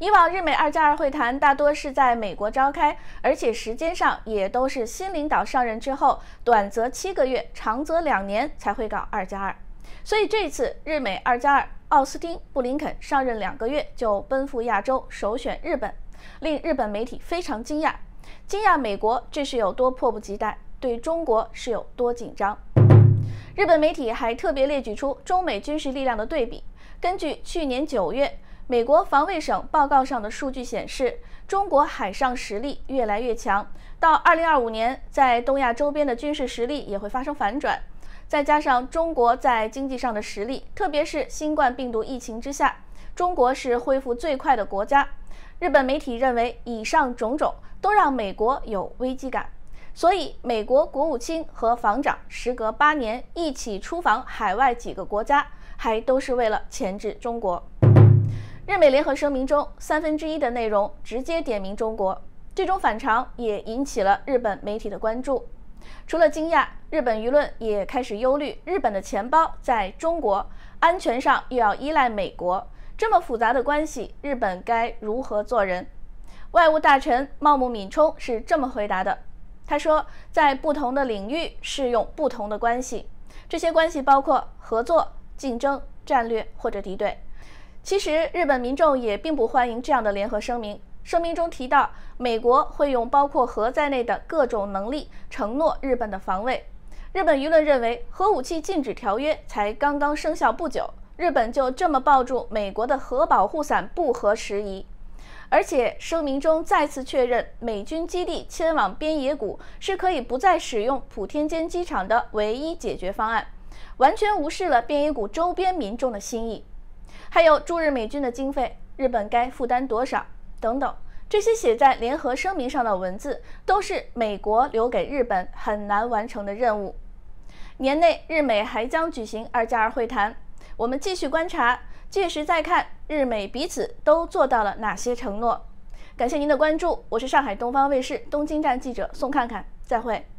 以往日美2+2会谈大多是在美国召开，而且时间上也都是新领导上任之后，短则7个月，长则2年才会搞2+2。所以这次日美2+2，奥斯汀、布林肯上任2个月就奔赴亚洲，首选日本，令日本媒体非常惊讶。惊讶美国这是有多迫不及待，对中国是有多紧张。日本媒体还特别列举出中美军事力量的对比。根据去年9月美国防卫省报告上的数据显示，中国海上实力越来越强，到2025年，在东亚周边的军事实力也会发生反转。再加上中国在经济上的实力，特别是新冠病毒疫情之下，中国是恢复最快的国家。日本媒体认为，以上种种都让美国有危机感，所以美国国务卿和防长时隔8年一起出访海外几个国家，还都是为了钳制中国。日美联合声明中1/3的内容直接点名中国，这种反常也引起了日本媒体的关注。除了惊讶，日本舆论也开始忧虑日本的钱包在中国，安全上又要依赖美国，这么复杂的关系，日本该如何做人？外务大臣茂木敏充是这么回答的，他说，在不同的领域适用不同的关系，这些关系包括合作、竞争、战略或者敌对。其实日本民众也并不欢迎这样的联合声明。声明中提到，美国会用包括核在内的各种能力承诺日本的防卫。日本舆论认为，核武器禁止条约才刚刚生效不久，日本就这么抱住美国的核保护伞不合时宜。而且声明中再次确认，美军基地迁往边野古是可以不再使用普天间机场的唯一解决方案，完全无视了边野古周边民众的心意。还有驻日美军的经费，日本该负担多少等等，这些写在联合声明上的文字，都是美国留给日本很难完成的任务。年内日美还将举行2+2会谈，我们继续观察，届时再看日美彼此都做到了哪些承诺。感谢您的关注，我是上海东方卫视东京站记者宋看看，再会。